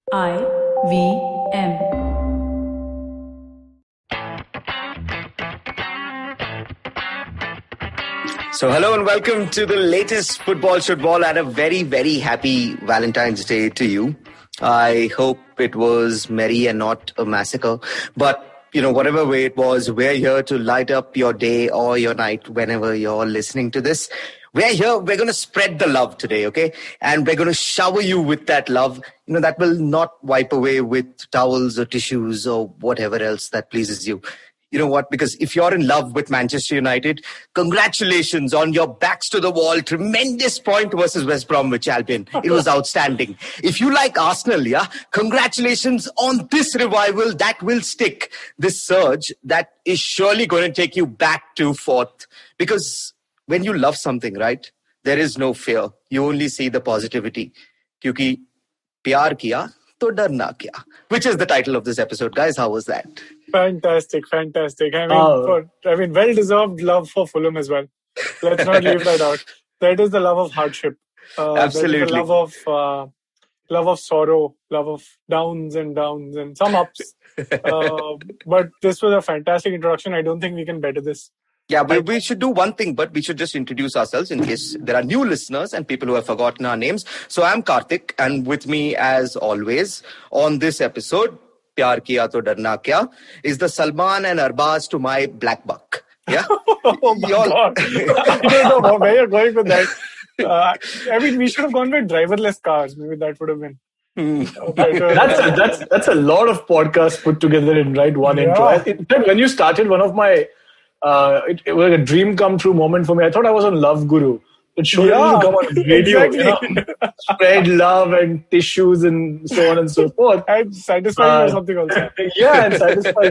IVM. So hello and welcome to the latest Football Should Ball and a very, very happy Valentine's Day to you. I hope it was merry and not a massacre. But, whatever way it was, we're here to light up your day or your night whenever you're listening to this. We're here. We're going to spread the love today, okay? And we're going to shower you with that love, that will not wipe away with towels or tissues or whatever else that pleases you. You know what? Because if you're in love with Manchester United, congratulations on your backs to the wall. Tremendous point versus West Bromwich Albion. It was outstanding. If you like Arsenal, congratulations on this revival that will stick. This surge that is surely going to take you back to fourth. Because when you love something, right, there is no fear. You only see the positivity. Kyunki pyar kiya to darna kya. Which is the title of this episode. Guys, how was that? Fantastic. I mean, well-deserved love for Fulham as well. Let's not leave that out. That is the love of hardship. Absolutely. That is the love of sorrow, love of downs and some ups. But this was a fantastic introduction. I don't think we can better this. Yeah, we should do one thing, but we should just introduce ourselves in case there are new listeners and people who have forgotten our names. So I'm Karthik, and with me, as always, on this episode, Pyar Kiya To Darna Kya, is the Salman and Arbaz to my Black Buck. Yeah? Oh my God. I don't know where you're going with that. I mean, we should have gone with driverless cars. Maybe that would have been. That's a lot of podcasts put together in one intro. In fact, when you started, one of my it was a dream come true moment for me. I thought I was on Love Guru. It showed to come on radio, exactly. Spread love and tissues and so on and so forth. And satisfying or something also. And satisfying.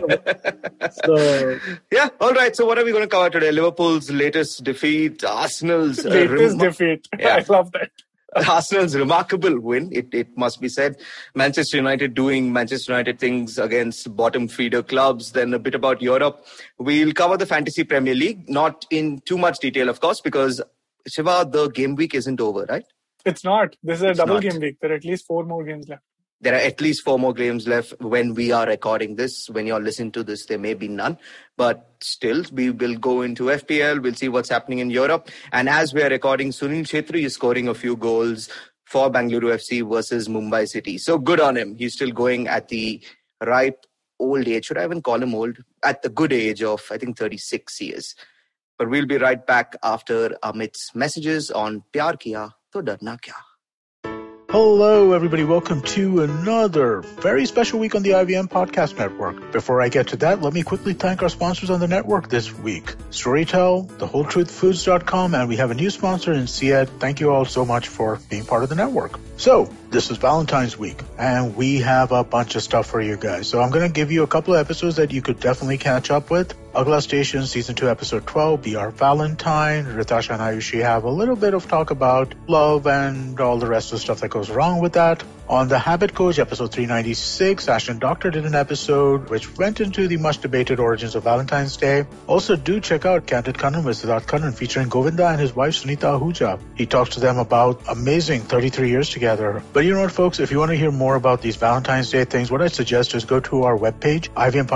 So yeah, all right. So what are we going to cover today? Liverpool's latest defeat, Arsenal's latest defeat. Yeah. I love that. Arsenal's remarkable win, it must be said. Manchester United doing Manchester United things against bottom feeder clubs. Then a bit about Europe. We'll cover the Fantasy Premier League, not in too much detail, of course, because Shiva, the game week isn't over, right? It's not. This is a double game week. There are at least 4 more games left. There are at least 4 more games left when we are recording this. When you're listening to this, there may be none. But still, we will go into FPL. We'll see what's happening in Europe. And as we are recording, Sunil Chhetri is scoring a few goals for Bangalore FC versus Mumbai City. So good on him. He's still going at the ripe old age. Should I even call him old? At the good age of, I think, 36 years. But we'll be right back after Amit's messages on Pyar Kiya To Darna Kya. Hello, everybody. Welcome to another very special week on the IVM Podcast Network. Before I get to that, let me quickly thank our sponsors on the network this week. Storytel, TheWholeTruthFoods.com, and we have a new sponsor in Syed. Thank you all so much for being part of the network. So, this is Valentine's week, and we have a bunch of stuff for you guys. So I'm going to give you a couple of episodes that you could definitely catch up with. Agla Station, Season 2, Episode 12, Be Our Valentine. Ritasha and Ayushi have a little bit of talk about love and all the rest of the stuff that goes wrong with that. On The Habit Coach, Episode 396, Ashton Doctor did an episode which went into the much-debated origins of Valentine's Day. Also, do check out Candid Kannan with Siddharth Kannan featuring Govinda and his wife Sunita Ahuja. He talks to them about amazing 33 years together. But you know what, folks? If you want to hear more about these Valentine's Day things, what I suggest is go to our webpage,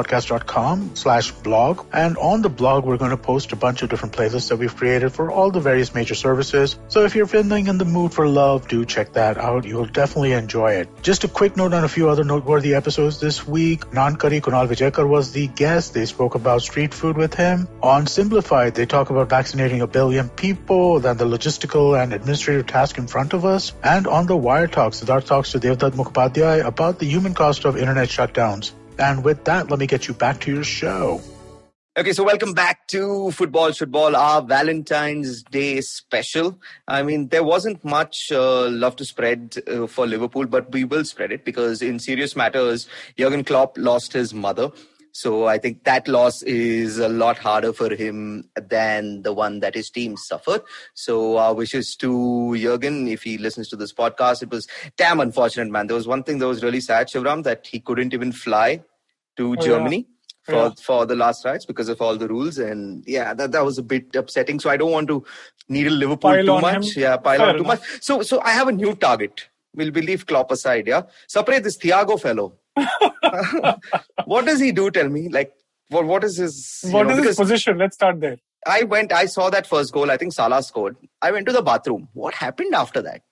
ivmpodcast.com/blog. And on the blog, we're going to post a bunch of different playlists that we've created for all the various major services. So if you're feeling in the mood for love, do check that out. You'll definitely enjoy it. Just a quick note on a few other noteworthy episodes this week. Nankari Kunal Vijayakar was the guest. They spoke about street food with him. On Simplified, they talk about vaccinating 1 billion people, then the logistical and administrative task in front of us. And on the Wire Talk, Siddharth talks to Devdutt Mukhopadhyay about the human cost of internet shutdowns. And with that, let me get you back to your show. Okay, so welcome back to Football Should Ball, our Valentine's Day special. I mean, there wasn't much love to spread for Liverpool, but we will spread it because in serious matters, Jurgen Klopp lost his mother. So I think that loss is a lot harder for him than the one that his team suffered. So our wishes to Jurgen, if he listens to this podcast. It was damn unfortunate, man. There was one thing that was really sad, Shivram, that he couldn't even fly to Germany. For the last rights because of all the rules. And yeah, that was a bit upsetting. So I don't want to needle Liverpool too much. Yeah, pile on too much. So I have a new target. we'll leave Klopp aside, yeah? Sapre, this Thiago fellow. What does he do, tell me? Like, what is his... What is his position? Let's start there. I saw that first goal. I think Salah scored. I went to the bathroom. What happened after that?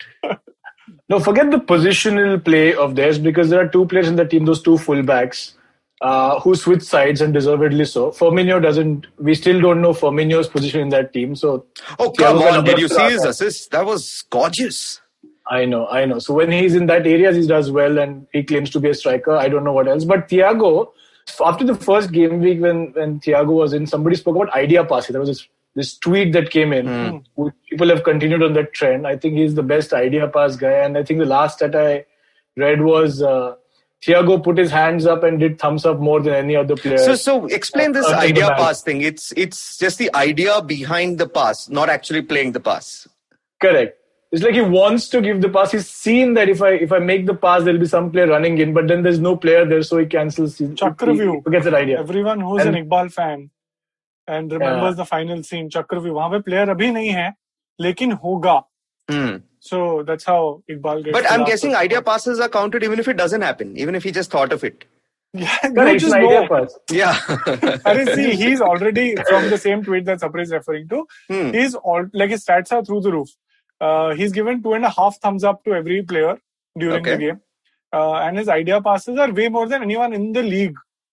No, forget the positional play of theirs, because there are two players in the team, those two fullbacks, who switch sides, and deservedly so. Firmino doesn't... We still don't know Firmino's position in that team. So, oh, come on. Did you see his assist? That was gorgeous. I know. So when he's in that area, he does well, and he claims to be a striker. I don't know what else. But Thiago, after the first game week when Thiago was in, somebody spoke about idea passing. There was this tweet that came in. People have continued on that trend. I think he's the best idea pass guy. And I think the last that I read was Thiago put his hands up and did thumbs up more than any other player. So explain this idea pass thing. It's just the idea behind the pass, not actually playing the pass. Correct. It's like he wants to give the pass. He's seen that if I make the pass, there'll be some player running in, but then there's no player there, so he cancels. Chakravyuh. He forgets that idea. Everyone who's an Iqbal fan and remembers the final scene, Chakravyuh, वहाँ पे player अभी नहीं है, लेकिन होगा. So that's how Iqbal gets. But I'm guessing idea passes are counted even if it doesn't happen, even if he just thought of it. Yeah, you just idea pass. Yeah. See, he's already, from the same tweet that Sapre is referring to, he's like his stats are through the roof. He's given 2.5 thumbs up to every player during the game. And his idea passes are way more than anyone in the league.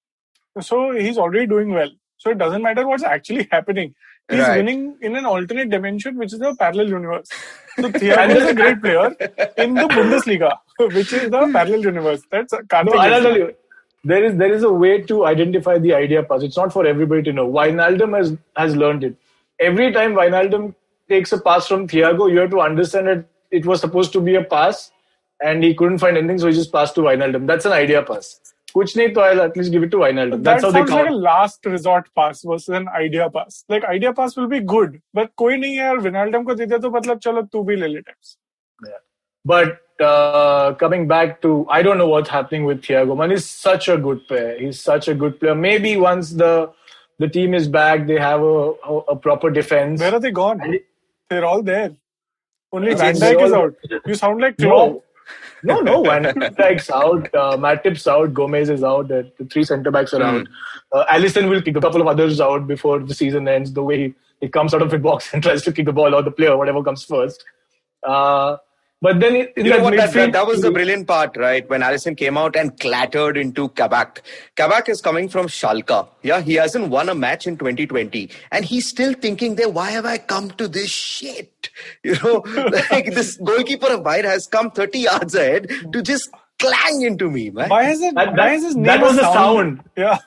So he's already doing well. So it doesn't matter what's actually happening. He's winning in an alternate dimension, which is a parallel universe. So Thiago is a great player in the Bundesliga, which is the parallel universe. That's I'll tell you. There is a way to identify the idea pass. It's not for everybody to know. Wijnaldum has learned it. Every time Wijnaldum takes a pass from Thiago, you have to understand that it was supposed to be a pass and he couldn't find anything, so he just passed to Wijnaldum. That's an idea pass. Kuch nahi, to I'll at least give it to Wijnaldum. That's how they count. That sounds like a last resort pass versus an idea pass. Like, idea pass will be good, but koi nahi hai, Wijnaldum ko de diya to matlab chalo tu bhi le le times. Yeah. But coming back to, I don't know what's happening with Thiago. Man, he's such a good player. He's such a good player. Maybe once the team is back, they have a proper defense. Where are they gone? They're all there. Only Van Dijk is out. You sound like Klopp. No. Van Dijk's out. Matip's out. Gomez is out. The three centre-backs are out. Alisson will kick a couple of others out before the season ends, the way he comes out of the box and tries to kick the ball, or the player, whatever comes first. But then in that was the brilliant part, right? When Alisson came out and clattered into Kabak. Kabak is coming from Schalke. Yeah, he hasn't won a match in 2020. And he's still thinking there, why have I come to this shit? You know, like this goalkeeper of mine has come 30 yards ahead to just clang into me, man. Why is it? Why is his name that was the sound. Yeah.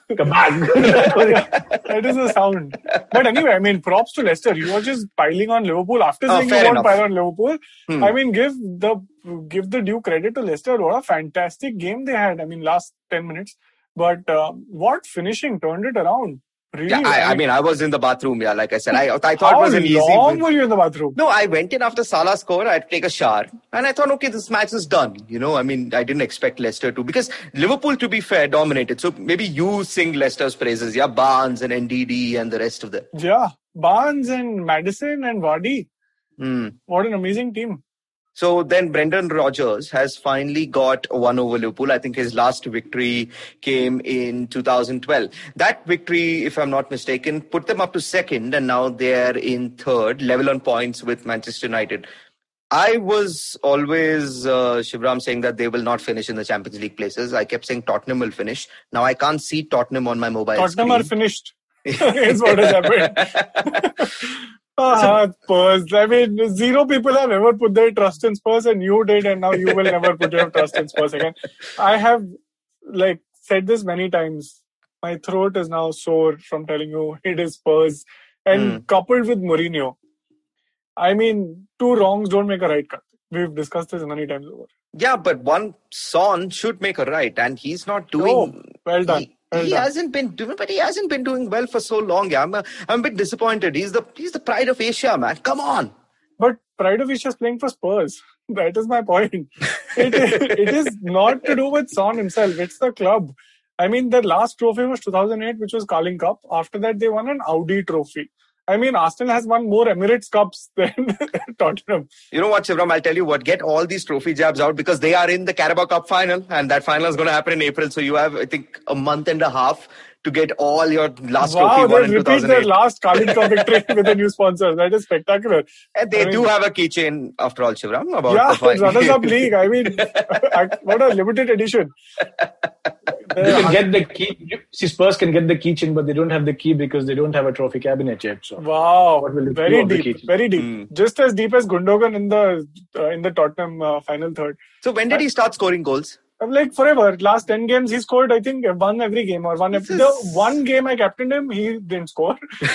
That is the sound. But anyway, I mean, props to Leicester. You were just piling on Liverpool after saying you won't pile on Liverpool. I mean, give the due credit to Leicester. What a fantastic game they had. I mean, last 10 minutes. But what finishing turned it around. Really? Yeah, I mean, I was in the bathroom, like I said. I thought it was an easy... How long were you in the bathroom? No, I went in after Salah scored. I had to take a shower. And I thought, okay, this match is done. You know, I mean, I didn't expect Leicester to. Because Liverpool, to be fair, dominated. So maybe you sing Leicester's praises. Yeah, Barnes and NDD and the rest of them. Yeah, Barnes and Maddison and Vardy. What an amazing team. So then Brendan Rodgers has finally got one over Liverpool. I think his last victory came in 2012. That victory, if I'm not mistaken, put them up to second, and now they're in third, level on points with Manchester United. I was always, Shivram, saying that they will not finish in the Champions League places. I kept saying Tottenham will finish. Now I can't see Tottenham on my mobile screen. Tottenham are finished. Is what has happened. Spurs. I mean, 0 people have ever put their trust in Spurs, and you did, and now you will never put your trust in Spurs again. I have said this many times. My throat is now sore from telling you it is Spurs, and coupled with Mourinho. I mean, 2 wrongs don't make a right cut. We've discussed this many times over. Yeah, but one Son should make a right, and he's not doing... Oh, well done. He hasn't been doing well for so long. Yeah, I'm a bit disappointed. He's the pride of Asia, man. Come on. But pride of Asia is playing for Spurs. That is my point. It is not to do with Son himself. It's the club. I mean, the last trophy was 2008, which was Carling Cup. After that, they won an Audi trophy. I mean, Arsenal has won more Emirates Cups than Tottenham. You know what, Shivram? I'll tell you what. Get all these trophy jabs out because they are in the Carabao Cup final, and that final is going to happen in April. So you have, I think, a month and a half to get all your last trophy won in 2008. Repeat their last Carling Cup victory with a new sponsor. That is spectacular. And they do have a keychain, after all, Shivram. About Runners-Up League. I mean, what a limited edition. You can get the key. Spurs can get the keychain, but they don't have the key because they don't have a trophy cabinet yet. So wow, very deep, very deep. Just as deep as Gundogan in the Tottenham final third. So when did he start scoring goals? Like forever. Last 10 games, he scored, I think, one every game. The one game I captained him, he didn't score.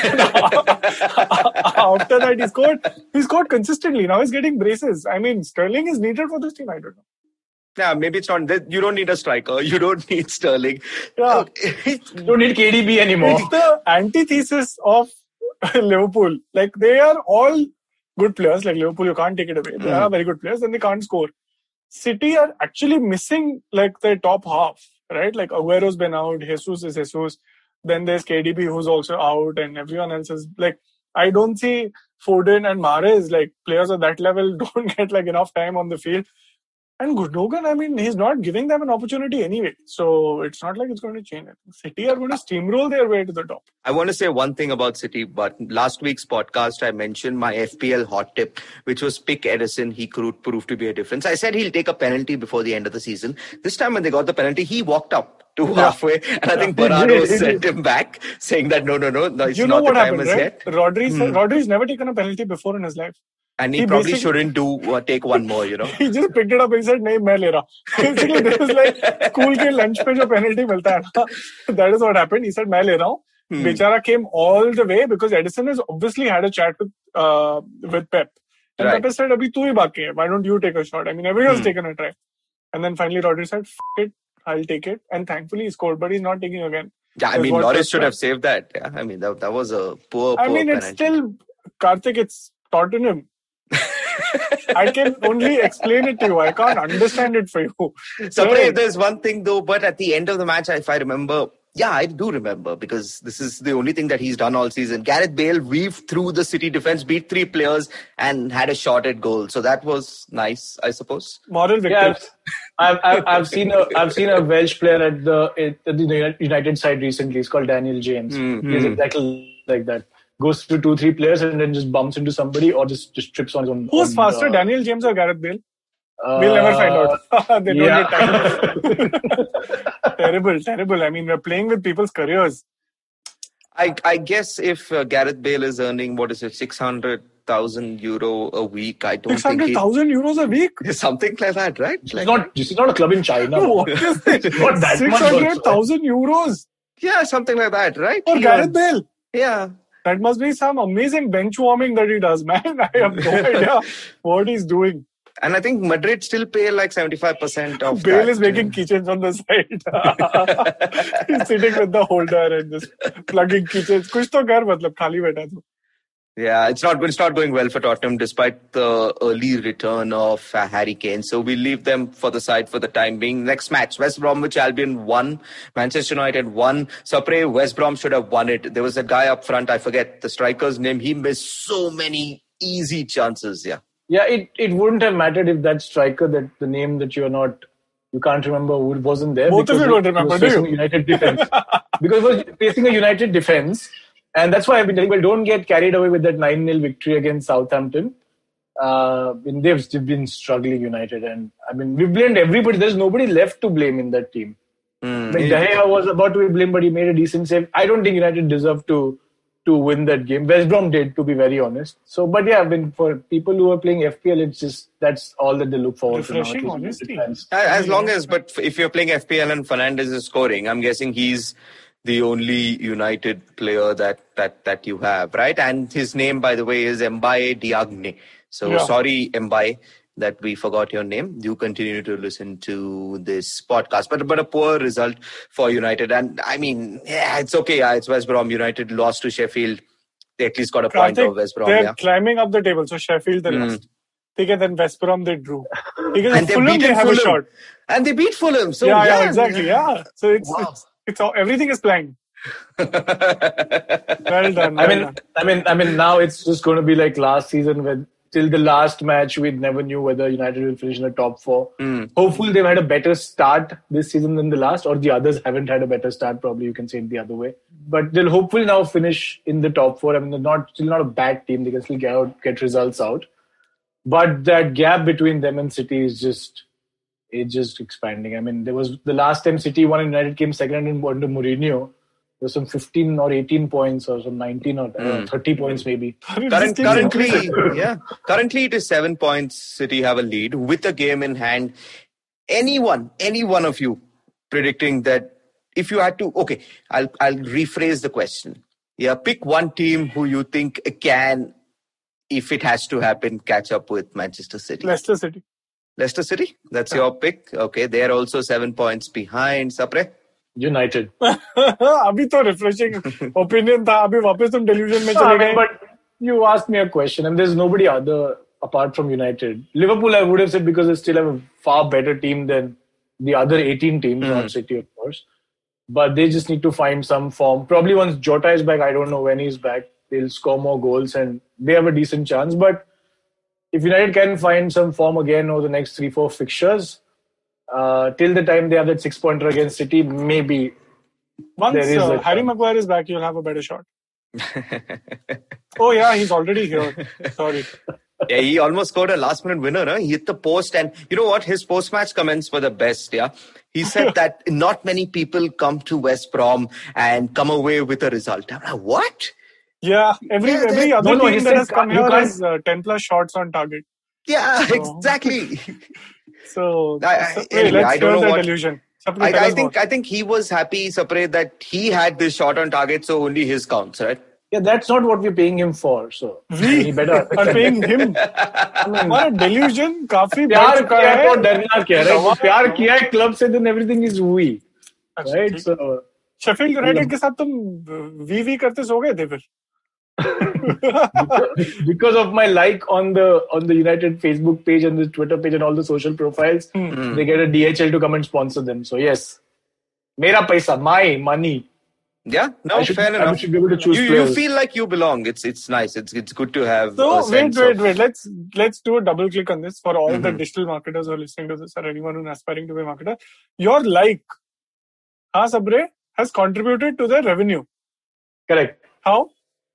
After that, he scored consistently. Now he's getting braces. I mean, Sterling is needed for this team. I don't know. Yeah, maybe it's not. You don't need a striker. You don't need Sterling. Yeah. You don't need KDB anymore. It's the antithesis of Liverpool. Like, they are all good players. Like Liverpool, you can't take it away. They are very good players and they can't score. City are actually missing like their top half, right? Like Aguero's been out, Jesus is Jesus. Then there's KDB who's also out, and everyone else is like. I don't see Foden and Mahrez, like players of that level, don't get like enough time on the field. And Gundogan, I mean, he's not giving them an opportunity anyway. So it's not like it's going to change. City are going to steamroll their way to the top. I want to say one thing about City, but last week's podcast, I mentioned my FPL hot tip, which was pick Edison. He could prove to be a difference. I said he'll take a penalty before the end of the season. This time when they got the penalty, he walked up to halfway. And I think Bernardo sent him back saying that no, it's you not know what the time happened, as right? yet. Rodri's never taken a penalty before in his life. And he probably shouldn't take one more, you know. He just picked it up and he said, "Nahi, main le raha." Basically, this is like school ke lunch pe jo penalty milta hai na. That is what happened. He said, "Main le raha hu." Bechara came all the way because Edison has obviously had a chat with Pep. And Pep said, "Abhi tu hi baki hai. Why don't you take a shot?" I mean, everyone's taken a try. And then finally Rodri said, "F it, I'll take it." And thankfully he scored, but he's not taking again. Yeah, I mean, Loris should have saved that. Yeah, I mean, that was a poor penalty. It's still, Karthik, it's Tottenham. I can only explain it to you. I can't understand it for you. Sapre, there's one thing though, but at the end of the match, if I remember, I do remember because this is the only thing that he's done all season. Gareth Bale weaved through the City defense, beat 3 players and had a shot at goal. So that was nice, I suppose. Moral victory. Yeah, I've seen a Welsh player at the United side recently. He's called Daniel James. He's exactly like that. Goes through 2-3 players and then just bumps into somebody or just trips on his own. Who's faster, Daniel James or Gareth Bale? We'll never find out. They don't get time. Terrible. I mean, we're playing with people's careers. I guess if Gareth Bale is earning, 600,000 euro a week, I don't think 600,000 euros a week? Something like that, right? This is not a club in China. No, what is it? Not that 600,000 euros? Yeah, something like that, right? For Gareth Bale? Yeah. That must be some amazing bench warming that he does, man. I have no idea what he's doing. And I think Madrid still pay like 75% of Bale is making keychains on the side. He's sitting with the holder and just plugging keychains. Kuch to kar, matlab, khali baitha tu. Yeah, it's not going well for Tottenham despite the early return of Harry Kane. So we'll leave them for the side for the time being. Next match, West Bromwich Albion won. Manchester United won. Sapre, West Brom should have won it. There was a guy up front, I forget the striker's name. He missed so many easy chances. Yeah, it wouldn't have mattered if that striker, that the name that you can't remember, wasn't there. Both of you don't remember, do you? United defense. Because it was facing a United defense. And that's why I've been telling people, don't get carried away with that 9-0 victory against Southampton. They've been struggling, United. And I mean, we blamed everybody. There's nobody left to blame in that team. De Gea was about to be blamed, but he made a decent save. I don't think United deserved to win that game. West Brom did, to be very honest. So, but yeah, for people who are playing FPL, it's just, that's all that they look forward to now. Refreshing, honestly. As long as, but if you're playing FPL and Fernandes is scoring, I'm guessing he's the only United player that you have, right? And his name, by the way, is Mbaye Diagne. So sorry, Mbaye, that we forgot your name. You continue to listen to this podcast. But a poor result for United. And I mean, it's okay. It's West Brom. United lost to Sheffield. They at least got a point of West Brom. They're climbing up the table. So Sheffield, they lost. Then West Brom, they drew. And Fulham, they have a shot. And they beat Fulham. So exactly. Yeah. So it's everything is blind. Well done. I mean, now it's just going to be like last season when till the last match we never knew whether United will finish in the top 4. Hopefully they've had a better start this season than the last, or the others haven't had a better start. Probably you can say it the other way. But they'll hopefully now finish in the top 4. I mean, they're still not a bad team. They can still get results out. But that gap between them and City is just expanding. I mean, there was the last time City won and United came second and under Mourinho. There was some 15 or 18 points or some 19 or 30 points maybe. Currently it is 7 points. City have a lead with a game in hand. Any one of you predicting that if you had to, okay, I'll rephrase the question. Yeah, pick one team who you think can, if it has to happen, catch up with Manchester City. Leicester City. That's your pick. Okay, they are also 7 points behind. Sapre? United. अभी तो refreshing opinion था. अभी वापस तुम delusion में चले गए. But you asked me a question, and there's nobody other apart from United. Liverpool, I would have said, because they still have a far better team than the other 18 teams, not City, of course. But they just need to find some form. Probably once Jota is back, I don't know when he's back, they'll score more goals and they have a decent chance. But if United can find some form again over the next 3-4 fixtures, till the time they have that 6-pointer against City, maybe. Once Harry Maguire is back, you'll have a better shot. Oh yeah, he's already here. Sorry. Yeah, he almost scored a last-minute winner. Huh? He hit the post, and you know what? His post-match comments were the best. Yeah, he said that not many people come to West Brom and come away with a result. I'm like, what? Yeah, every other team that has come here has 10 plus shots on target. Yeah, exactly. So anyway, I don't know what delusion. I think he was happy, Sapre, that he had this shot on target, so only his counts, right? Yeah, that's not what we're paying him for. So we are paying him. हमारा delusion काफी बढ़ चुका है. तो डरना क्या है? प्यार किया है club से, then everything is wooey, right? So Sheffield United के साथ तुम वी करते सो गए थे फिर. Because of my like on the United Facebook page and the Twitter page and all the social profiles, they get a DHL to come and sponsor them. So yes, mera paisa, my money. Yeah, no, fair enough. I should be able to choose you feel like you belong. It's nice. It's good to have. So wait. Let's do a double click on this for all the digital marketers who are listening to this or anyone who's aspiring to be a marketer. Your like, Sabre, has contributed to their revenue. Correct. How?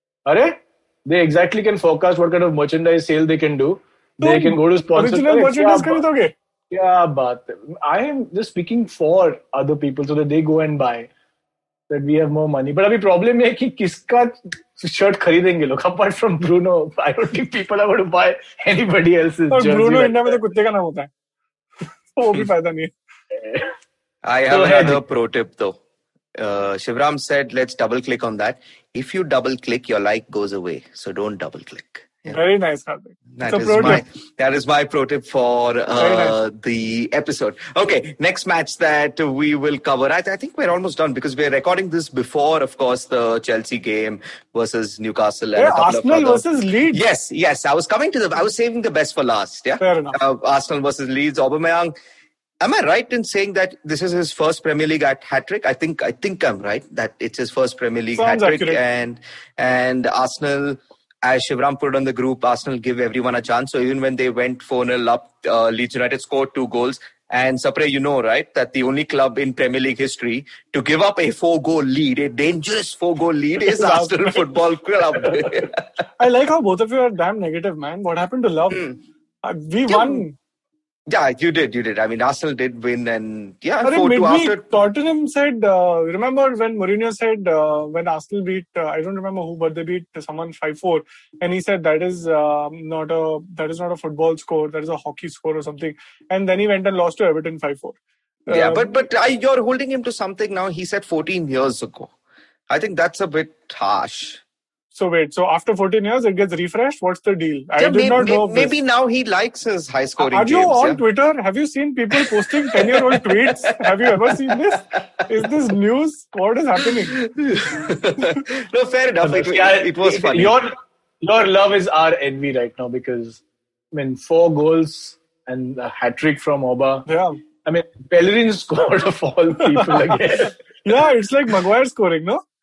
They exactly can forecast what kind of merchandise sale they can do. They can go to sponsor. Original merchandise खरीदोगे? Yeah, but I am just speaking for other people so that they go and buy. That we have more money. But अभी problem है कि किसका shirt खरीदेंगे लोग? Apart from Bruno, I don't think people are going to buy anybody else's jersey. Bruno India में तो कुत्ते का नाम होता है. वो भी फायदा नहीं है. I have another pro tip though. Shivram said, let's double click on that. If you double click, your like goes away. So don't double click. Yeah. Very nice, Karthik. That is my pro tip for the episode. Okay, next match that we will cover. I think we're almost done because we're recording this before, of course, the Chelsea game versus Newcastle. And Arsenal versus Leeds. Yes. I was saving the best for last. Yeah. Fair enough. Arsenal versus Leeds. Aubameyang. Am I right in saying that this is his first Premier League hat-trick? I think I'm right that it's his first Premier League hat-trick. And Arsenal, as Shivram put on the group, Arsenal give everyone a chance. So even when they went 4-0 up, Leeds United scored 2 goals. And Sapre, you know, right, that the only club in Premier League history to give up a 4-goal lead, a dangerous 4-goal lead, is Arsenal Football Club. I like how both of you are damn negative, man. What happened to love? We won. Yeah, you did. I mean, Arsenal did win, and 4-2 after. Tottenham said, remember when Mourinho said when Arsenal beat, I don't remember who, but they beat someone 5-4, and he said that is not a football score, that is a hockey score or something, and then he went and lost to Everton 5-4. But you're holding him to something now. He said 14 years ago. I think that's a bit harsh. So wait, after 14 years, it gets refreshed? What's the deal? I did not know. Maybe now he likes his high-scoring games. Are you on Twitter? Have you seen people posting 10-year-old tweets? Have you ever seen this? Is this news? What is happening? No, fair enough. It was funny. Your love is our envy right now because, 4 goals and a hat-trick from Oba. Yeah. Bellerin scored of all people again. Yeah, it's like Maguire scoring, no?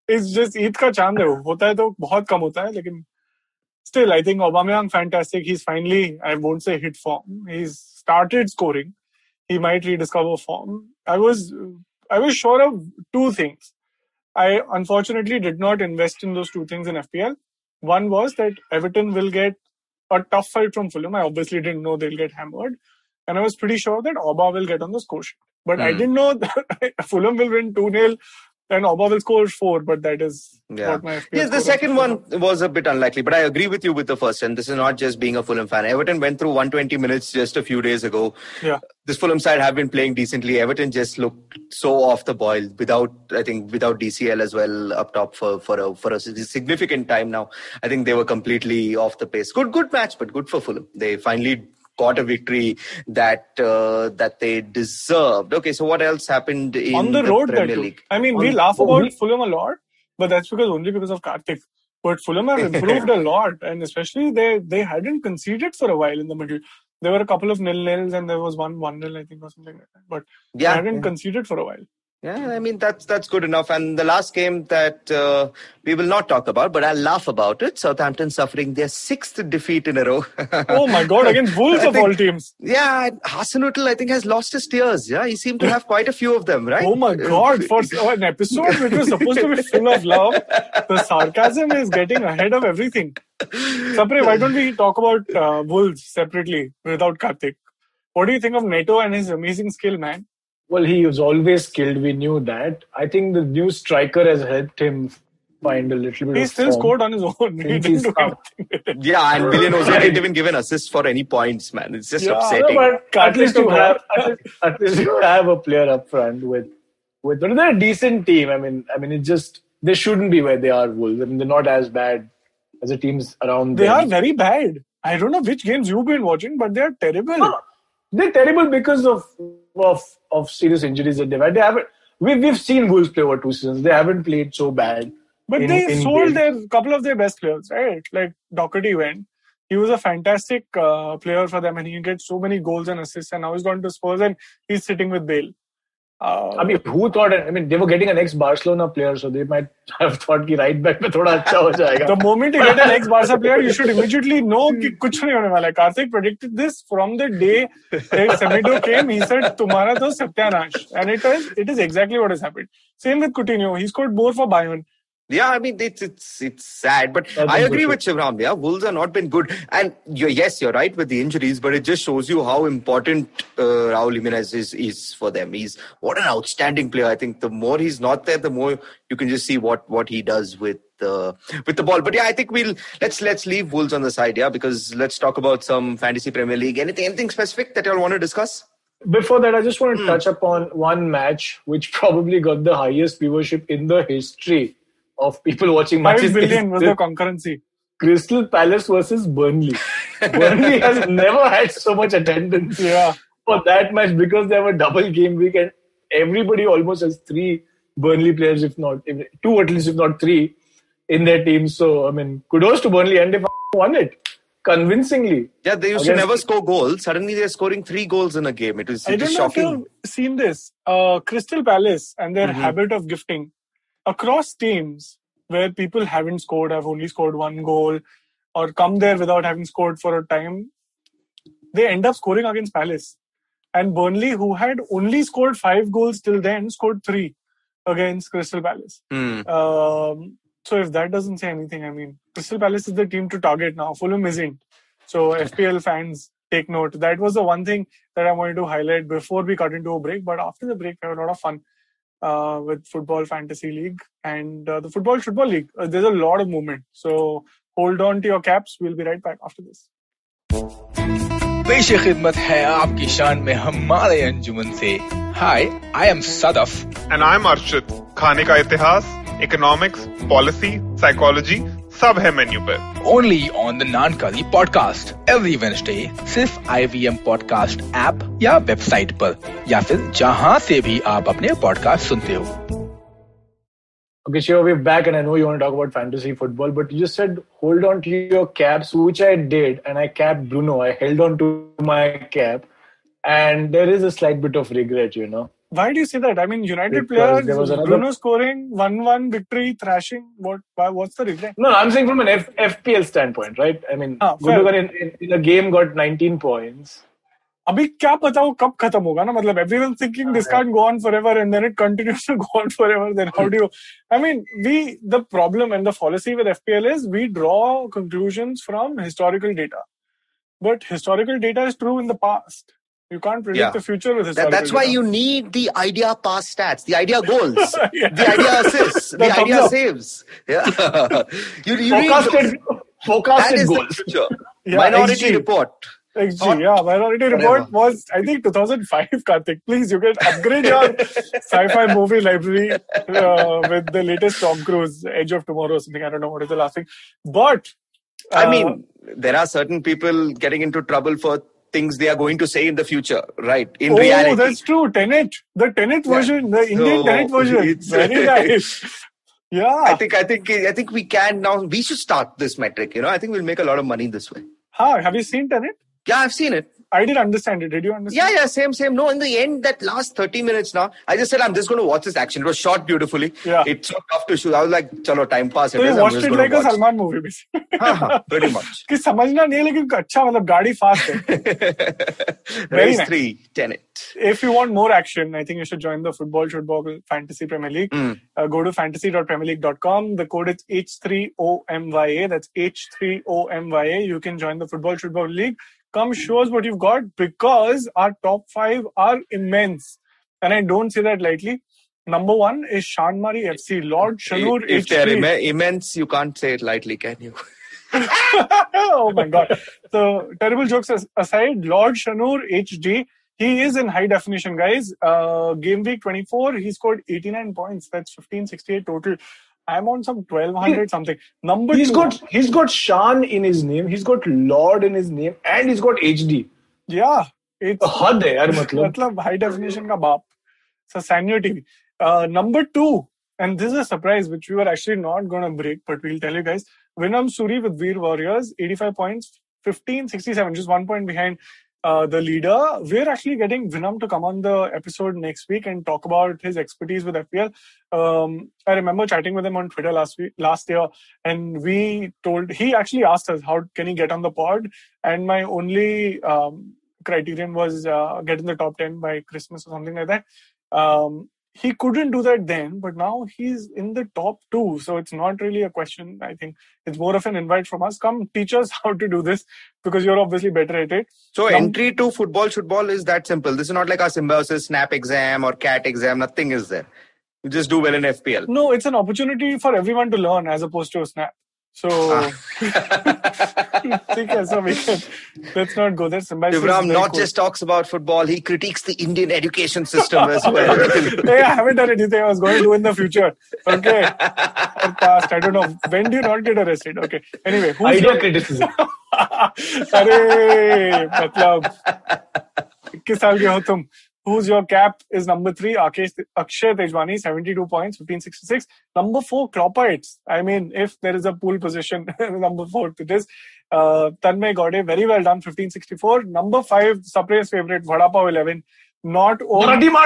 it's just Eid का चांद है वो. होता है तो बहुत कम होता है, लेकिन still I think Aubameyang fantastic. He's finally, I won't say hit form. He's started scoring. He might rediscover form. I was sure of two things. I unfortunately did not invest in those two things in FPL. One was that Everton will get a tough fight from Fulham. I obviously didn't know they'll get hammered. And I was pretty sure that Auba will get on the score sheet. But I didn't know that Fulham will win 2-0 and Auba will score 4. But that is what my FPL Yes, the second one was a bit unlikely. But I agree with you with the first. And this is not just being a Fulham fan. Everton went through 120 minutes just a few days ago. Yeah. This Fulham side have been playing decently. Everton just looked so off the boil without DCL as well up top for a significant time now. I think they were completely off the pace. Good match, but good for Fulham. They finally got a victory that they deserved. Okay, so what else happened in on the road, Premier League? I mean, we laugh about Fulham a lot, but that's only because of Karthik. But Fulham have improved a lot, and especially they hadn't conceded for a while in the middle. There were a couple of 0-0s and there was 1-0, I think, or something like that. But they hadn't conceded for a while. Yeah, I mean, that's good enough. And the last game that we will not talk about, but I'll laugh about it. Southampton suffering their 6th defeat in a row. Oh my God, against Wolves of all teams. Yeah, Hasenhüttl, I think, has lost his tears. Yeah, he seemed to have quite a few of them, right? Oh my God, for an episode which was supposed to be full of love, the sarcasm is getting ahead of everything. Sapre, why don't we talk about Wolves separately without Karthik? What do you think of Neto and his amazing skill, man? Well, he was always skilled. We knew that. I think the new striker has helped him find a little bit of He still scored on his own. Yeah, and Willian Jose didn't even give an assist for any points, man. It's just upsetting. No, but at least you have a player up front with they're a decent team. I mean, it's just they shouldn't be where they are, Wolves. I mean, they're not as bad as the teams around them. They are very bad. I don't know which games you've been watching, but they are terrible. No, they're terrible because of serious injuries that they've had. We've seen Wolves play over 2 seasons. They haven't played so bad. But they sold a couple of their best players, right? Like Doherty went. He was a fantastic player for them and he gets so many goals and assists. And now he's gone to Spurs and he's sitting with Bale. I mean, who thought? I mean, they were getting an ex-Barcelona player, so they might have thought कि right back में थोड़ा अच्छा हो जाएगा. The moment you get an ex-Barca player, you should immediately know कि कुछ नहीं होने वाला है. Karthik predicted this from the day Semedo came. He said, "तुम्हारा तो सत्यानाश," and it is exactly what has happened. Same with Coutinho. He scored more for Bayern. Yeah, I mean, it's sad, but I agree with Shivram. Yeah, Wolves have not been good. And yes, you're right with the injuries, but it just shows you how important Raul Jimenez is for them. What an outstanding player. I think the more he's not there, the more you can just see what he does with the ball. But yeah, I think let's leave Wolves on the side, yeah, because let's talk about some fantasy Premier League. Anything specific that y'all want to discuss? Before that, I just want to touch upon one match which probably got the highest viewership in the history of people watching matches. 5 billion was the concurrency. Crystal Palace versus Burnley. Burnley has never had so much attendance for that match because they have a double game week and everybody almost has 3 Burnley players, if not 2 at least, if not 3 in their team. So, I mean, kudos to Burnley and they won it convincingly. Yeah, they used to never score goals. Suddenly they're scoring 3 goals in a game. It is shocking. I don't know if you've seen this. Crystal Palace and their habit of gifting. Across teams where people haven't scored, have only scored 1 goal or come there without having scored for a time, they end up scoring against Palace. And Burnley, who had only scored 5 goals till then, scored 3 against Crystal Palace. So if that doesn't say anything, I mean, Crystal Palace is the team to target now. Fulham isn't. So FPL fans, take note. That was the one thing that I wanted to highlight before we cut into a break. But after the break, we had a lot of fun. With Football Fantasy League and the Football League. There's a lot of movement. So hold on to your caps. We'll be right back after this. पेश खिदमत है आपकी शान में हमारे अंजुमन से. Hi, I am Sadaf. And I'm Arshit. खाने का इतिहास, economics, policy, psychology, सब है मेन्यू पे. Only on the Nankali podcast every Wednesday, सिर्फ IVM podcast ऐप या वेबसाइट पर या फिर जहां से भी आप अपने पॉडकास्ट सुनते हो. Okay, sure, we're back and I know you want to talk about fantasy football, but you just said hold on to your caps, which I did, and I capped Bruno. I held on to my cap and there is a slight bit of regret, you know. Why do you say that? I mean, United players, Bruno scoring 1-1 victory, thrashing. What's the regret? No, I'm saying from an FPL standpoint, right? I mean, Gundogan in a game got 19 points. अभी क्या पता वो कब खत्म होगा ना मतलब everyone's thinking this can't go on forever and then it continues to go on forever. Then how do you? I mean, the problem and the fallacy with FPL is we draw conclusions from historical data, but historical data is true in the past. You can't predict the future with historical That's why you need the idea pass stats, the idea goals, the idea assists, the idea saves. Yeah. Forecasted goals. Minority Report. XG, Minority Report was, I think, 2005, Karthik. Please, you can upgrade your sci-fi movie library with the latest Tom Cruise, Edge of Tomorrow or something. I don't know what is the last thing. But... I mean, there are certain people getting into trouble for things they are going to say in the future, right? In reality. Oh, that's true. Tenet. The Tenet version. The Indian Tenet version. Very nice. Yeah. I think we can now. We should start this metric, I think we'll make a lot of money this way. Have you seen Tenet? Yeah, I've seen it. I didn't understand it. Did you understand? Yeah, same. No, in the end, that last 30 minutes now, I just said, I'm just going to watch this action. It was shot beautifully. Yeah. It's so tough to shoot. I was like, chalo, time pass. So you watched it like a Salman movie, basically. Pretty much. कि समझना नहीं है लेकिन अच्छा मतलब गाड़ी fast है. Race 3, Tenet. If you want more action, I think you should join the Football Fantasy Premier League. Go to fantasy.premierleague.com. The code is H3OMYA. That's H3OMYA. You can join the Football League. Come show us what you've got because our top 5 are immense. And I don't say that lightly. Number 1 is Shanmari FC, Lord Shanur If they're immense, you can't say it lightly, can you? Oh my God. So, terrible jokes aside, Lord Shanur HD, he is in high definition, guys. Game week 24, he scored 89 points. That's 1568 total. I'm on some 1200 something. Number 2. He's got Shan in his name. He's got Lord in his name. And he's got HD. Yeah. It's hard hai, yaar, matlab high definition ka baap. So, Sanyo TV. Number 2. And this is a surprise, which we were actually not going to break, but we'll tell you guys. Vinam Suri with Veer Warriors, 85 points, 1567, just 1 point behind the leader. We're actually getting Vinam to come on the episode next week and talk about his expertise with FPL. I remember chatting with him on Twitter last year, and he actually asked us, how can he get on the pod? And my only criterion was get in the top 10 by Christmas or something like that. He couldn't do that then, but now he's in the top 2. So it's not really a question. I think it's more of an invite from us. Come teach us how to do this because you're obviously better at it. So entry to football is that simple. This is not like a Symbiosis Snap exam or CAT exam. Nothing is there. You just do well in FPL. No, it's an opportunity for everyone to learn as opposed to a Snap. So, let's not go there. Shivram not just talks about football, he critiques the Indian education system as well. Hey, I haven't done anything I was going to do in the future. Okay. Or past, I don't know. When do you not get arrested? Okay. Anyway. Idea criticism. Arey, matlab. 21 साल के हो तुम. Who's your cap is number 3, Akshay Tejwani, 72 points, 1566. Number 4, Kloppites. I mean, if there is a pool position, number 4 to this. Tanmay Gaude, very well done, 1564. Number 5, Sapre's favorite, Vadapao 11. Not built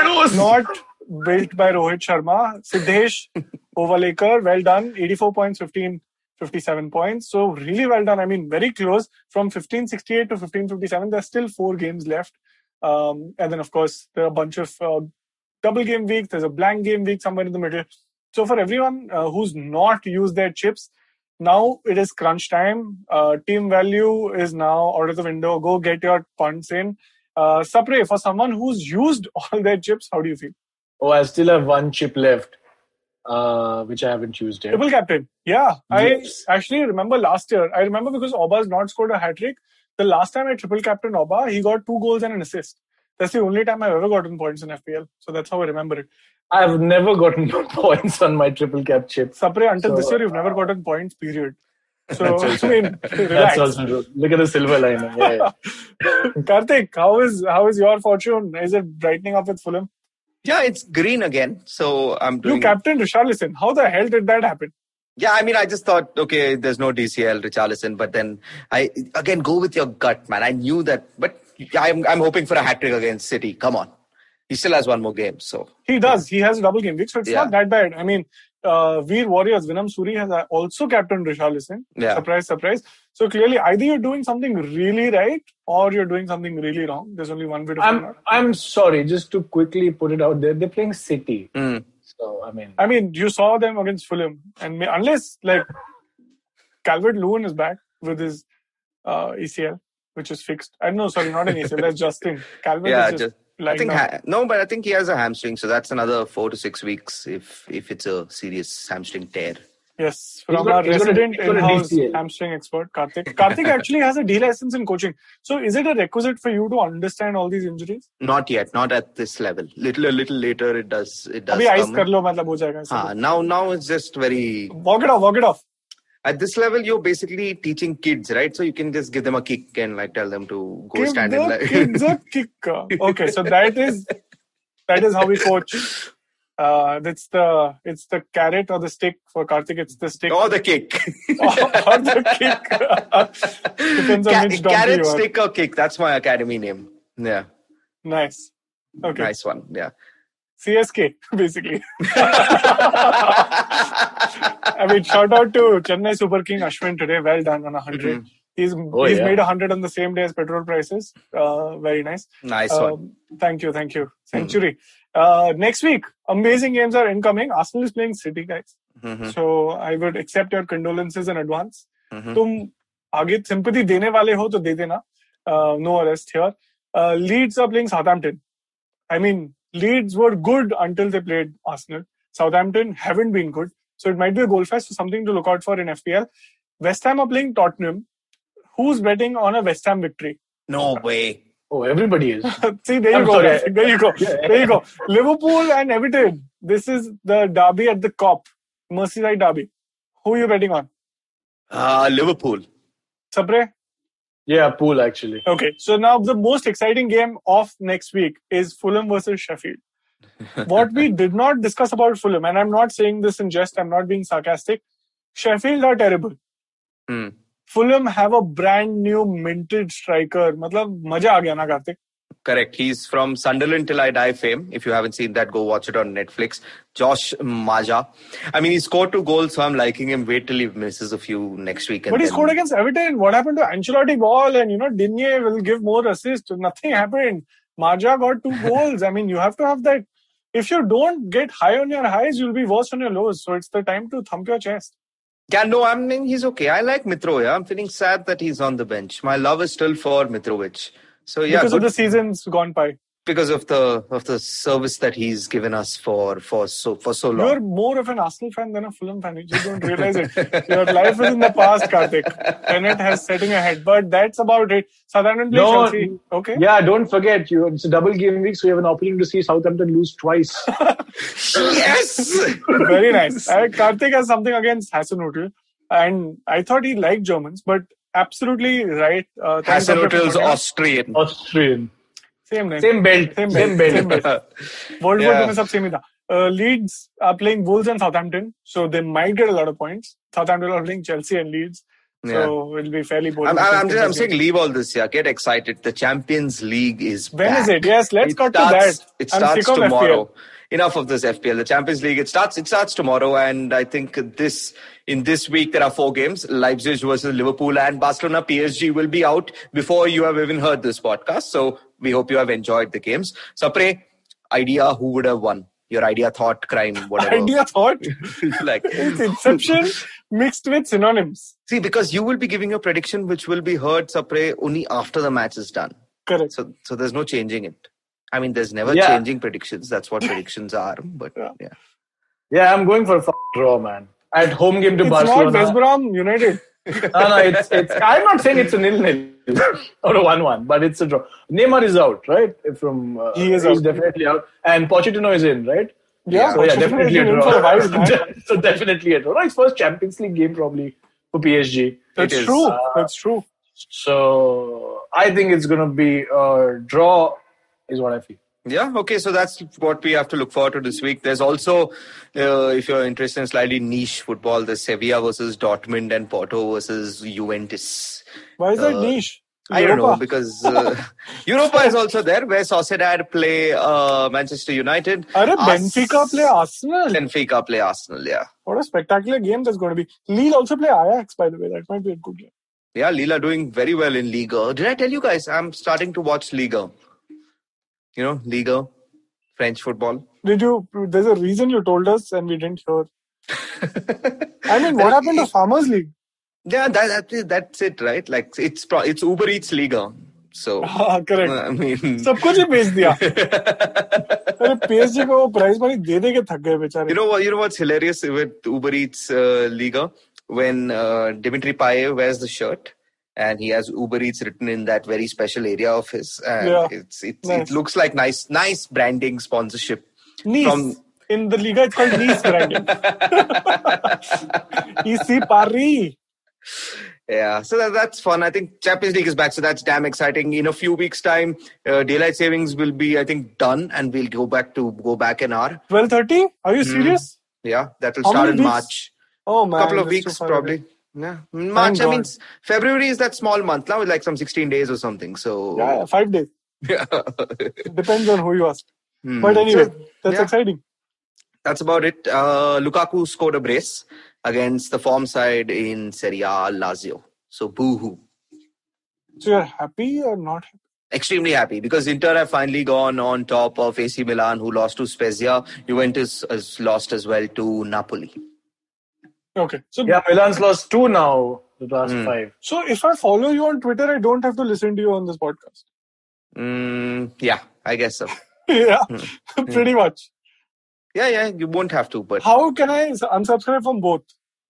by Rohit Sharma. Siddesh Overlaker, well done, 84 points, 1557 points. So really well done. I mean, very close. From 1568 to 1557, there's still 4 games left. And then, of course, there are a bunch of double game weeks. There's a blank game week somewhere in the middle. So for everyone who's not used their chips, now it is crunch time. Team value is now out of the window. Go get your punts in. Sapre, for someone who's used all their chips, how do you feel? Oh, I still have 1 chip left, which I haven't used yet. Triple captain. Yeah. Yes. I actually remember last year. I remember because Oba's not scored a hat-trick. The last time I triple captain Oba, he got 2 goals and an assist. That's the only time I've ever gotten points in FPL. So that's how I remember it. I've never gotten points on my triple cap chip. Sapre, until this year, you've never gotten points, period. So, I mean, relax. That's also true. Look at the silver lining. Yeah. Karthik, how is your fortune? Is it brightening up with Fulham? Yeah, it's green again. So I'm doing... You captained Richarlison. How the hell did that happen? Yeah, I mean, I just thought, okay, there's no DCL, Richarlison, but then again, go with your gut, man. I knew that, but I'm hoping for a hat-trick against City. Come on. He still has one more game, so. He does. He has a double game week, so it's not that bad. I mean, Veer Warriors, Vinam Suri has also captained Richarlison. Yeah. Surprise, surprise. So clearly, either you're doing something really right or you're doing something really wrong. There's only one bit of I'm sorry, just to quickly put it out there, they're playing City. So, I mean, you saw them against Fulham. And unless, Calvert-Lewin is back with his ECL, which is fixed. Not an ACL, that's Justin. Calvert is just I think he has a hamstring, so that's another 4 to 6 weeks if it's a serious hamstring tear. Yes, from our resident in-house hamstring expert, Karthik. Karthik actually has a D license in coaching. So is it a requisite for you to understand all these injuries? Not yet, not at this level. A little later it does Abhi ice kar lo, matlab ho jayega. Now it's just very... Walk it off. At this level, you're basically teaching kids, right? So you can just give them a kick and tell them to go stand in line. Give the kids a kick. Okay, so that is how we coach. It's the carrot or the stick for Karthik. It's the stick or the kick. or the kick. Depends on which carrot, stick or kick. That's my academy name. Yeah. Nice. Okay. Nice one. Yeah. CSK, basically. I mean, shout out to Chennai Super King Ashwin today. Well done on 100. He's made 100 on the same day as petrol prices. Very nice. Nice one. Thank you. Century. Next week, amazing games are incoming. Arsenal is playing City, guys. So I would accept your condolences in advance. तुम आगे sympathy देने वाले हो तो दे देना. No arrest here. Leeds are playing Southampton. I mean, Leeds were good until they played Arsenal. Southampton haven't been good. So it might be a goal fest, so something to look out for in FPL. West Ham are playing Tottenham. Who's betting on a West Ham victory? No way. Oh, everybody is. See, there you go. Liverpool and Everton. This is the derby at the Kop. Merseyside derby. Who are you betting on? Liverpool. Sapre? Yeah, Pool actually. Okay, so now the most exciting game of next week is Fulham versus Sheffield. What we did not discuss about Fulham, and I'm not saying this in jest, I'm not being sarcastic. Sheffield are terrible. Fulham have a brand new minted striker. Matlab, maja aa gaya na, Karthik. Correct. He's from Sunderland Till I Die fame. If you haven't seen that, go watch it on Netflix. Josh Maja. I mean, he scored 2 goals, so I'm liking him. Wait till he misses a few next week. But he scored against Everton. What happened to Ancelotti ball? And, Digne will give more assists. Nothing happened. Maja got 2 goals. I mean, you have to have that. If you don't get high on your highs, you'll be worse on your lows. So it's the time to thump your chest. Yeah, no, I mean, he's okay. I like Mitrovic. I'm feeling sad that he's on the bench. My love is still for Mitrovic. So yeah, because of the seasons gone by. Because of the service that he's given us for so long. You're more of an Arsenal fan than a Fulham fan. You just don't realize it. Your life is in the past, Karthik. Bennett has setting ahead, but that's about it. Southampton plays Chelsea. Okay. Yeah, don't forget, it's a double game week, so you have an opportunity to see Southampton lose twice. Yes. Very nice. Karthik has something against Hasenhüttl, and I thought he liked Germans, but absolutely right. Hasenhüttl's Austrian. Same name. Same belt. World War में सब same ही था. Leeds are playing Wolves and Southampton, so they might get a lot of points. Southampton are playing Chelsea and Leeds, so it'll be fairly boring. I'm saying leave all this. Yeah, get excited. The Champions League is back. When is it? Yes, let's cut to that. It starts tomorrow. Enough of this FPL. The Champions League, it starts tomorrow, and I think in this week there are 4 games. Leipzig versus Liverpool and Barcelona PSG will be out before you have even heard this podcast. So we hope you have enjoyed the games. Sapre, idea, who would have won? Your idea, thought, crime, whatever. Idea, thought? It's Inception mixed with synonyms. See, because you will be giving a prediction which will be heard, Sapre, only after the match is done. Correct. So there's no changing it. I mean, there's never changing predictions. That's what predictions are. But yeah, I'm going for a draw, man. At home game to Barcelona. It's not West Brom United. No, it's. I'm not saying it's a 0-0 or a 1-1, but it's a draw. Neymar is out, right? He's definitely out, and Pochettino is in, right? Yeah, so definitely a draw. So definitely a draw. It's first Champions League game probably for PSG. That's true. That's true. So I think it's going to be a draw. Is what I feel. Yeah, okay, so that's what we have to look forward to this week. There's also, if you're interested in slightly niche football, there's Sevilla versus Dortmund and Porto versus Juventus. Why is that niche? I don't know, because Europa is also there, where Sociedad play Manchester United. Benfica play Arsenal. Benfica play Arsenal, yeah. What a spectacular game that's going to be. Lille also play Ajax, by the way. That might be a good game. Yeah, Lille are doing very well in Liga. Did I tell you guys, I'm starting to watch Liga. You know, Liga, French football. Did you? There's a reason you told us and we didn't hear. I mean, what happened to Farmers League? Yeah, that's it, right? Like it's Uber Eats Liga. So correct. I mean, सब कुछ ही बेच दिया. अरे PSG को prize money दे के थक गए बेचारे. You know what's hilarious with Uber Eats Liga? When Dimitri Payet wears the shirt and he has Uber Eats written in that very special area of his, and it looks like nice branding sponsorship. Nice. In the Liga, it's called Nice branding. EC Paris. Yeah, so that's fun. I think Champions League is back, so that's damn exciting. In a few weeks' time, daylight savings will be, I think, done, and we'll go back in hour. 12:30? Are you serious? Yeah, that will start in March. Oh man, couple of weeks probably. Yeah, March. I mean, February is that small month now, with like some 16 days or something. So yeah, 5 days. Yeah, depends on who you ask. But anyway, that's exciting. That's about it. Lukaku scored a brace against the form side in Serie A, Lazio. So boo-hoo. So you're happy or not happy? Extremely happy, because Inter have finally gone on top of AC Milan, who lost to Spezia. Juventus has lost as well to Napoli. Okay. So yeah, Milan's lost 2 now, the last 5. So if I follow you on Twitter, I don't have to listen to you on this podcast. Yeah, I guess so. Yeah, pretty much. Yeah, you won't have to. But how can I unsubscribe from both?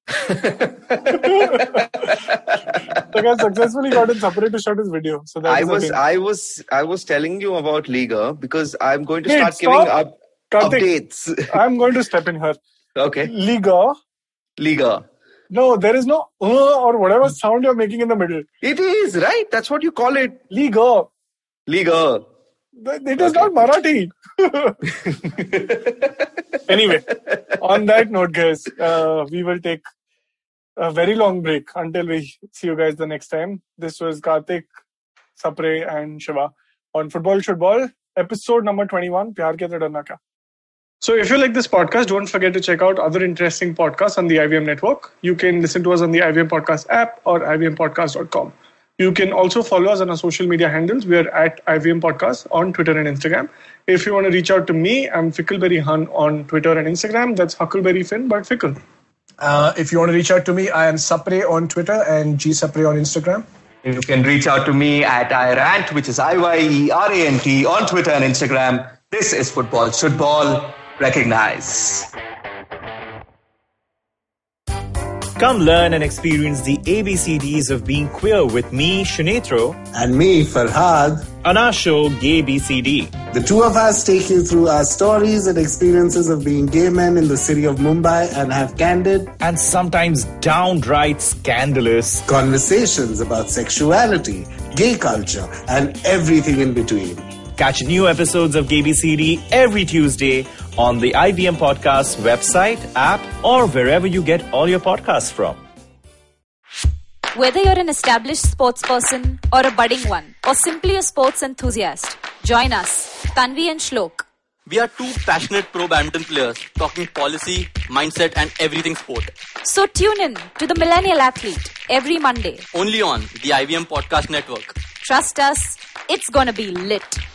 Like I successfully gotten Sapre to shut his video. So that I was telling you about Liga because I'm going to start giving up updates. I'm going to step in here. Okay. Liga. No, there is no or whatever sound you're making in the middle. It is, right? That's what you call it. Liga. It is not Marathi. Anyway, on that note, guys, we will take a very long break until we see you guys the next time. This was Karthik, Sapre and Shiva on Football Should Ball, episode number 21, Pyar Ke To Darna Kya. So if you like this podcast, don't forget to check out other interesting podcasts on the IVM network. You can listen to us on the IVM Podcast app or ivmpodcast.com. You can also follow us on our social media handles. We are at IVM Podcast on Twitter and Instagram. If you want to reach out to me, I'm Fickleberry Hun on Twitter and Instagram. That's Huckleberry Finn, but Fickle. If you want to reach out to me, I am Sapre on Twitter and G Sapre on Instagram. You can reach out to me at IRANT, which is IYERANT on Twitter and Instagram. This is Football Should Ball. Recognize. Come learn and experience the ABCDs of being queer with me, Shinetro. And me, Farhad. On our show, Gay BCD. The two of us take you through our stories and experiences of being gay men in the city of Mumbai and have candid and sometimes downright scandalous conversations about sexuality, gay culture, and everything in between. Catch new episodes of Gay BCD every Tuesday on the IVM Podcast website, app, or wherever you get all your podcasts from. Whether you're an established sports person or a budding one, or simply a sports enthusiast, join us, Tanvi and Shlok. We are two passionate pro badminton players talking policy, mindset, and everything sport. So tune in to The Millennial Athlete every Monday. Only on the IVM Podcast Network. Trust us, it's gonna be lit.